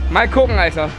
Mal gucken, Alter.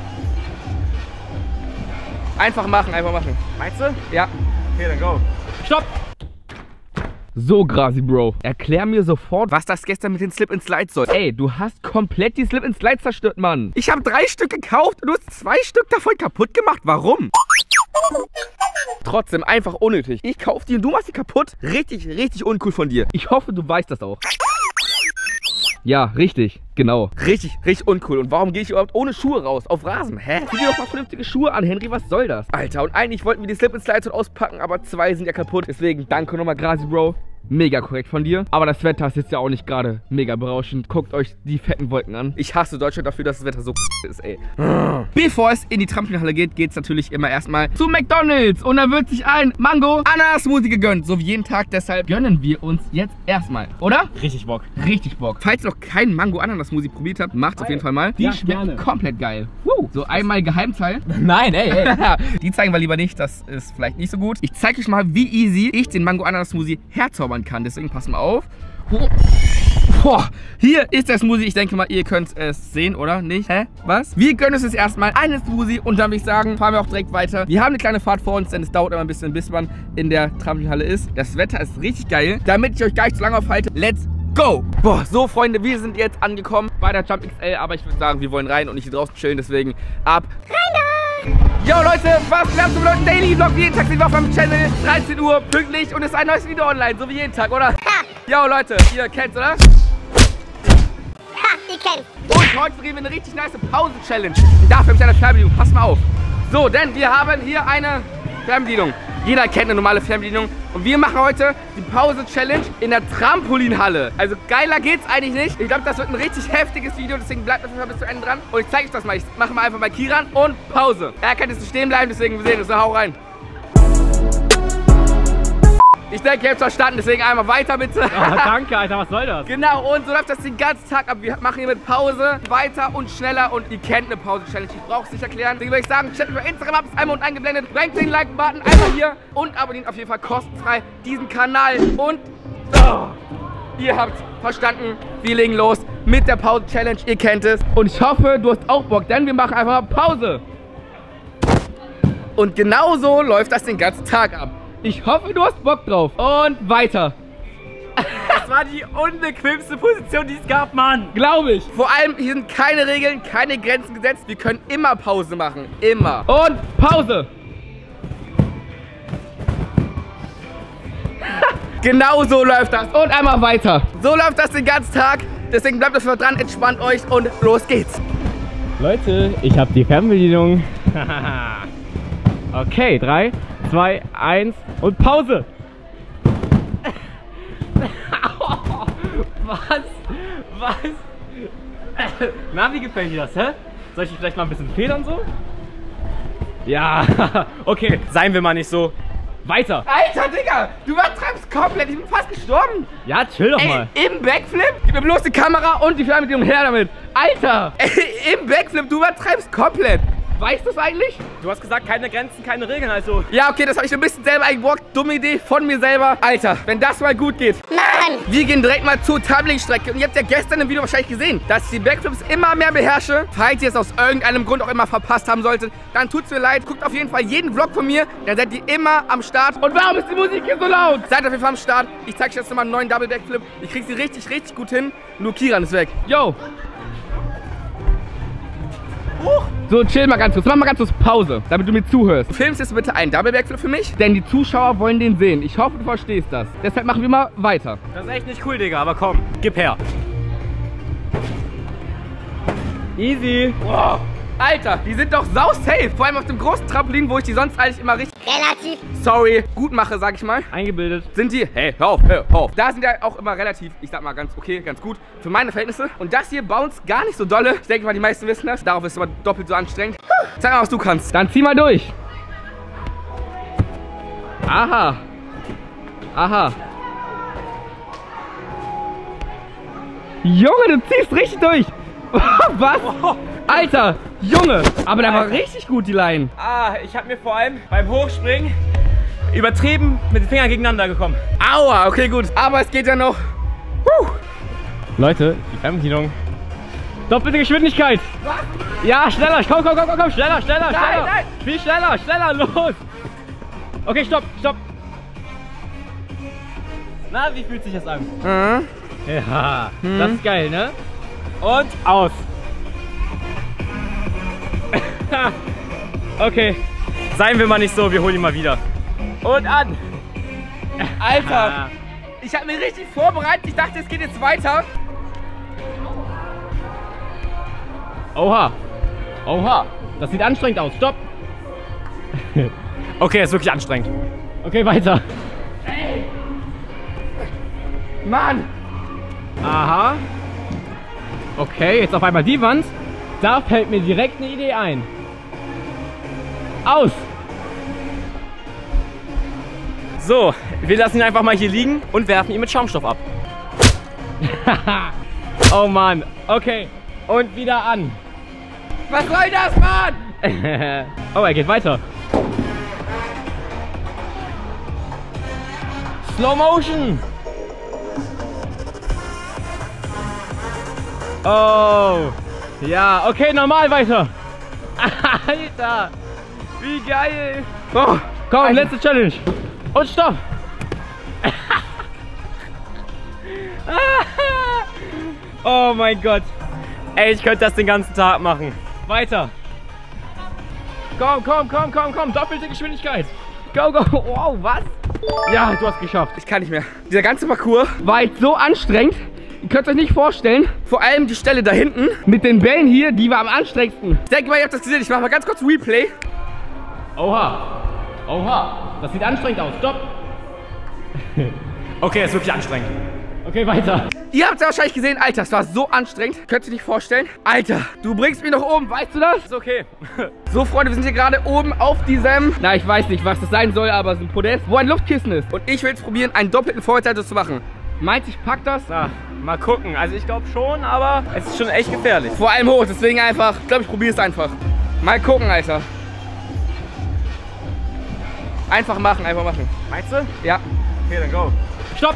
Einfach machen, einfach machen. Meinst du? Ja. Okay, dann go. Stopp! So, Grasi Bro, erklär mir sofort, was das gestern mit den Slip-and-Slides soll. Ey, du hast komplett die Slip-and-Slides zerstört, Mann. Ich habe 3 Stück gekauft und du hast 2 Stück davon kaputt gemacht. Warum? Trotzdem einfach unnötig. Ich kaufe die und du machst die kaputt. Richtig, richtig uncool von dir. Ich hoffe, du weißt das auch. Ja, richtig, genau. Richtig, richtig uncool. Und warum gehe ich überhaupt ohne Schuhe raus auf Rasen? Hä? Zieh dir doch mal vernünftige Schuhe an, Henry. Was soll das? Alter, und eigentlich wollten wir die Slip-and-Slides auspacken, aber 2 sind ja kaputt. Deswegen danke nochmal, Grasi Bro. Mega korrekt von dir. Aber das Wetter ist jetzt ja auch nicht gerade mega berauschend. Guckt euch die fetten Wolken an. Ich hasse Deutschland dafür, dass das Wetter so ist, ey. Bevor es in die Trampolinhalle geht, geht es natürlich immer erstmal zu McDonald's. Und da wird sich ein Mango-Ananas-Smoothie gegönnt. So wie jeden Tag. Deshalb gönnen wir uns jetzt erstmal. Oder? Richtig Bock. Richtig Bock. Falls ihr noch keinen Mango-Ananas-Smoothie probiert habt, macht's auf jeden Fall mal. Die Ja, schmecken gerne. komplett geil. So einmal Geheimteil. Nein, ey. Die zeigen wir lieber nicht. Das ist vielleicht nicht so gut. Ich zeige euch mal, wie easy ich den Mango-Ananas-Smoothie herzaubern kann. Deswegen passen wir auf. Boah, hier ist der Smoothie. Ich denke mal, ihr könnt es sehen, oder? Nicht? Hä? Was? Wir gönnen uns jetzt erstmal einen Smoothie und dann würde ich sagen, fahren wir auch direkt weiter. Wir haben eine kleine Fahrt vor uns, denn es dauert immer ein bisschen, bis man in der Trampolinhalle ist. Das Wetter ist richtig geil. Damit ich euch gar nicht zu lange aufhalte, let's go! Boah, so Freunde, wir sind jetzt angekommen bei der Jump XL, aber ich würde sagen, wir wollen rein und nicht hier draußen chillen, deswegen ab rein da! Yo Leute, was geht ab zum neuen Daily Vlog? Jeden Tag sind wir auf meinem Channel, 13 Uhr, pünktlich und es ist ein neues Video online, so wie jeden Tag, oder? Yo Leute, ihr kennt's, oder? Ihr kennt. Und heute drehen wir eine richtig nice Pause-Challenge. Dafür habe ich eine Fernbedienung, pass mal auf. So, denn wir haben hier eine Fernbedienung. Jeder kennt eine normale Fernbedienung. Und wir machen heute die Pause-Challenge in der Trampolinhalle. Also geiler geht's eigentlich nicht. Ich glaube, das wird ein richtig heftiges Video, deswegen bleibt auf jeden Fall bis zum Ende dran. Und ich zeige euch das mal. Ich mache mal einfach bei Kiran und Pause. Er kann jetzt nicht stehen bleiben, deswegen wir sehen uns. So, hau rein. Ich denke, ihr habt verstanden, deswegen einmal weiter bitte. Oh, danke, Alter, was soll das? Genau, und so läuft das den ganzen Tag ab. Wir machen hier mit Pause weiter und schneller und ihr kennt eine Pause-Challenge. Ich brauche es nicht erklären. Deswegen würde ich sagen, checkt über Instagram ab, ist einmal unten eingeblendet. Drängt den Like-Button einmal hier und abonniert auf jeden Fall kostenfrei diesen Kanal. Und ihr habt verstanden, wir legen los mit der Pause-Challenge. Ihr kennt es. Und ich hoffe, du hast auch Bock, denn wir machen einfach mal Pause. Und genau so läuft das den ganzen Tag ab. Ich hoffe, du hast Bock drauf. Und weiter. Das war die unbequemste Position, die es gab, Mann. Glaube ich. Vor allem, hier sind keine Regeln, keine Grenzen gesetzt. Wir können immer Pause machen. Immer. Und Pause. Genau so läuft das. Und einmal weiter. So läuft das den ganzen Tag. Deswegen bleibt dafür dran, entspannt euch und los geht's. Leute, ich habe die Fernbedienung. Okay, 3, 2, 1 und Pause. Was? Na, wie gefällt dir das, hä? Soll ich dich vielleicht mal ein bisschen federn so? Ja, okay, seien wir mal nicht so. Weiter. Alter, Digga, du übertreibst komplett. Ich bin fast gestorben. Ja, chill doch mal. Im Backflip? Gib mir bloß die Kamera und die Fernbedienung her damit. Alter, im Backflip, du übertreibst komplett. Weißt du es eigentlich? Du hast gesagt, keine Grenzen, keine Regeln, also. Ja, okay, das habe ich ein bisschen selber eingebrockt. Dumme Idee von mir selber. Alter, wenn das mal gut geht. Mann! Wir gehen direkt mal zur Trampolinstrecke. Und ihr habt ja gestern im Video wahrscheinlich gesehen, dass ich die Backflips immer mehr beherrsche. Falls ihr es aus irgendeinem Grund auch immer verpasst haben solltet, dann tut's mir leid. Guckt auf jeden Fall jeden Vlog von mir. Dann seid ihr immer am Start. Und warum ist die Musik hier so laut? Seid auf jeden Fall am Start. Ich zeige euch jetzt nochmal einen neuen Double Backflip. Ich krieg sie richtig, richtig gut hin. Nur Kiran ist weg. Yo! So, chill mal ganz kurz. Mach mal ganz kurz Pause, damit du mir zuhörst. Du filmst jetzt bitte einen Double Backflip für mich, denn die Zuschauer wollen den sehen. Ich hoffe, du verstehst das. Deshalb machen wir mal weiter. Das ist echt nicht cool, Digga, aber komm, gib her. Easy. Wow. Alter, die sind doch sau safe. Vor allem auf dem großen Trampolin, wo ich die sonst eigentlich immer richtig, sorry, gut mache, sag ich mal. Eingebildet. Sind die, hey, hör auf, hör auf. Da sind ja auch immer relativ, ich sag mal ganz okay, ganz gut für meine Verhältnisse. Und das hier bounce gar nicht so dolle. Ich denke mal, die meisten wissen das. Darauf ist es aber doppelt so anstrengend. Zeig mal, was du kannst. Dann zieh mal durch. Aha. Aha. Junge, du ziehst richtig durch. Was? Alter, Junge. Aber der war richtig gut, die Line. Ah, ich habe mir vor allem beim Hochspringen übertrieben mit den Fingern gegeneinander gekommen. Aua, okay, gut. Aber es geht ja noch. Leute, die Fernbedienung Doppelte Geschwindigkeit. Was? Ja, schneller. Komm, schneller. Nein. Viel schneller, los. Okay, stopp. Na, wie fühlt sich das an? Ja, das ist geil, ne? Und aus. Okay, seien wir mal nicht so, wir holen ihn mal wieder. Und an. Alter, ich habe mich richtig vorbereitet. Ich dachte, es geht jetzt weiter. Oha, das sieht anstrengend aus. Stopp. Okay, ist wirklich anstrengend. Okay, weiter. Ey. Mann. Aha. Okay, jetzt auf einmal die Wand. Da fällt mir direkt eine Idee ein. Aus. So, wir lassen ihn einfach mal hier liegen und werfen ihn mit Schaumstoff ab. Oh Mann. Okay, und wieder an. Was soll das, Mann? Oh, er geht weiter. Slow Motion. Oh. Ja, okay, normal weiter. Alter. Wie geil. Oh, komm, Alter. letzte Challenge. Und stopp. Oh mein Gott. Ey, ich könnte das den ganzen Tag machen. Weiter. Komm. Doppelte Geschwindigkeit. Go. Wow, was? Ja, du hast geschafft. Ich kann nicht mehr. Dieser ganze Parcours War jetzt so anstrengend. Ihr könnt euch nicht vorstellen. vor allem die Stelle da hinten. Mit den Bällen hier, die war am anstrengendsten. Ich denke mal, ihr habt das gesehen. Ich mache mal ganz kurz Replay. Oha. Das sieht anstrengend aus. Stopp. Okay, ist wirklich anstrengend. Okay, weiter. Ihr habt es ja wahrscheinlich gesehen. Alter, das war so anstrengend. Könnt ihr nicht vorstellen. Alter, du bringst mich nach oben. Weißt du das? Ist okay. So, Freunde, wir sind hier gerade oben auf diesem... Na, ich weiß nicht, was das sein soll, aber es ist ein Podest, wo ein Luftkissen ist. Und ich will jetzt probieren, einen doppelten Vorwärtssalto zu machen. Meint, ich pack das? Na, mal gucken. Also ich glaube schon, aber es ist schon echt gefährlich. Vor allem hoch, deswegen einfach... Ich glaube, ich probiere es einfach. Mal gucken, Alter. Einfach machen. Meinst du? Ja. Okay, dann go. Stopp!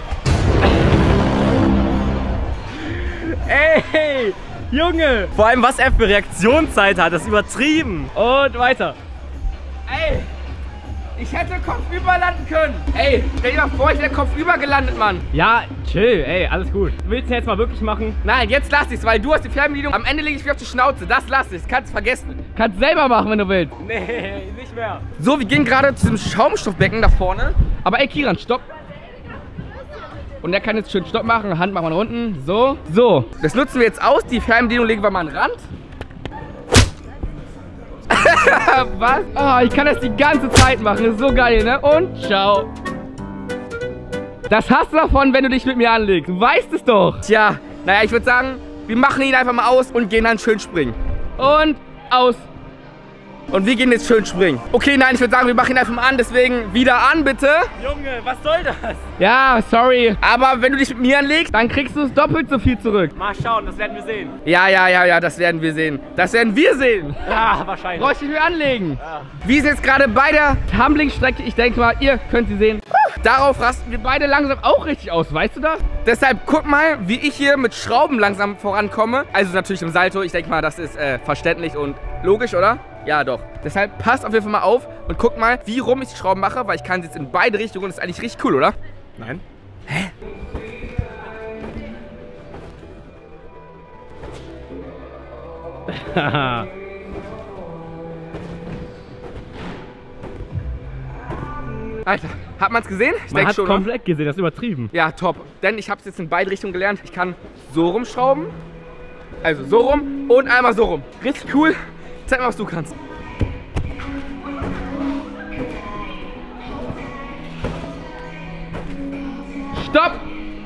Ey, Junge! Vor allem, was er für Reaktionszeit hat, das ist übertrieben. Und weiter. Ey, ich hätte kopfüber landen können. Ey, stell dir mal vor, ich wäre kopfüber gelandet, Mann. Ja, chill, ey, alles gut. Willst du jetzt mal wirklich machen? Nein, jetzt lass ich's, weil du hast die Fernbedienung. Am Ende lege ich mich auf die Schnauze. Das lass ich, das kannst du vergessen. Kannst selber machen, wenn du willst. Nee, nicht mehr. So, wir gehen gerade zu diesem Schaumstoffbecken da vorne. Aber ey, Kiran, stopp. Und der kann jetzt schön Stopp machen, Hand machen wir nach unten. So. Das nutzen wir jetzt aus. Die Fernbedienung legen wir mal an den Rand. Was? Oh, ich kann das die ganze Zeit machen. Das ist so geil, ne? Und ciao. Das hast du davon, wenn du dich mit mir anlegst. Du weißt es doch. Tja, naja, ich würde sagen, wir machen ihn einfach mal aus und gehen dann schön springen. Und aus. Und wir gehen jetzt schön springen. Okay, nein, ich würde sagen, wir machen ihn einfach mal an. Deswegen wieder an, bitte. Junge, was soll das? Ja, sorry. Aber wenn du dich mit mir anlegst... Dann kriegst du es doppelt so viel zurück. Mal schauen, das werden wir sehen. Ja, das werden wir sehen. Das werden wir sehen. Ja, wahrscheinlich. Bräuchte ich mir anlegen. Ja. Wir sind jetzt gerade bei der... Tumbling-Strecke, ich denke mal, ihr könnt sie sehen. Darauf rasten wir Wir beide langsam auch richtig aus, weißt du das? Deshalb guck mal, wie ich hier mit Schrauben langsam vorankomme. Also natürlich im Salto. Ich denke mal, das ist verständlich und logisch, oder? Ja, doch. Deshalb passt auf jeden Fall mal auf und guck mal, wie rum ich die Schrauben mache, weil ich kann sie jetzt in beide Richtungen. Das ist eigentlich richtig cool, oder? Nein. Hä? Alter, hat man es gesehen? Ich Man denke hat schon. komplett gesehen, das ist übertrieben. Ja, top. Denn ich habe es jetzt in beide Richtungen gelernt. Ich kann so rumschrauben. Also so rum und einmal so rum. Richtig cool. Zeig mal, was du kannst. Stopp!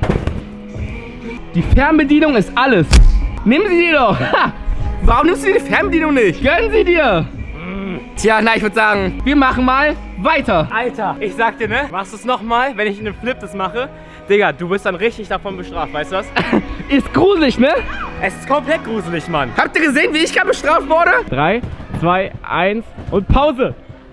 Die Fernbedienung ist alles. Nimm sie dir doch. Ha! Warum nimmst du die Fernbedienung nicht? Gönn sie dir. Tja, na, ich würde sagen, Wir machen mal weiter. Alter, ich sag dir, ne? Machst du es nochmal, wenn ich einen Flip das mache? Digga, du wirst dann richtig davon bestraft, weißt du das? Ist gruselig, ne? Es ist komplett gruselig, Mann. habt ihr gesehen, wie ich gerade bestraft wurde? 3, 2, 1 und Pause.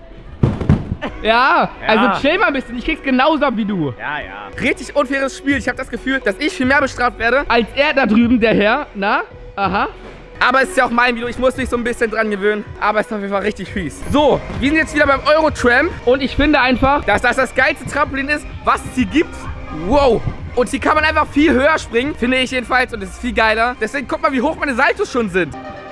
Ja, also chill mal ein bisschen. Ich krieg's genauso ab wie du. Ja, ja. Richtig unfaires Spiel. Ich habe das Gefühl, dass ich viel mehr bestraft werde. Als er da drüben, der Herr. Na? Aha. Aber es ist ja auch mein Video, ich muss mich so ein bisschen dran gewöhnen. Aber es ist auf jeden Fall richtig fies. So, wir sind jetzt wieder beim Eurotramp. Und ich finde einfach, dass das das geilste Trampolin ist, was es hier gibt. Wow. Und hier kann man einfach viel höher springen, finde ich jedenfalls. Und es ist viel geiler. Deswegen guck mal, wie hoch meine Saltos schon sind.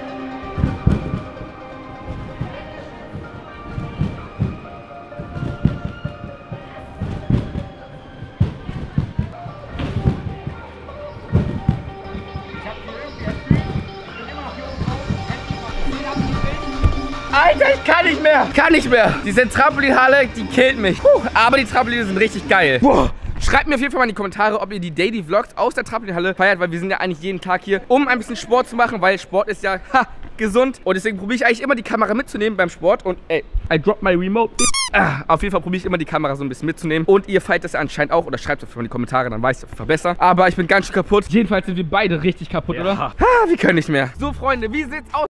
Alter, ich kann nicht mehr. Kann nicht mehr. Diese Trampolinhalle, die killt mich. Aber die Trampoline sind richtig geil. Schreibt mir auf jeden Fall mal in die Kommentare, ob ihr die Daily Vlogs aus der Trampolinhalle feiert, weil wir sind ja eigentlich jeden Tag hier, um ein bisschen Sport zu machen, weil Sport ist ja gesund. Und deswegen probiere ich eigentlich immer die Kamera mitzunehmen beim Sport. Und ey, I drop my remote. Auf jeden Fall probiere ich immer die Kamera so ein bisschen mitzunehmen. Und ihr feiert das ja anscheinend auch. Oder schreibt es auf jeden Fall in die Kommentare, dann weiß ich es auf jeden Fall besser. Aber ich bin ganz schön kaputt. Jedenfalls sind wir beide richtig kaputt, oder? Wir können nicht mehr. So, Freunde, wie sieht's aus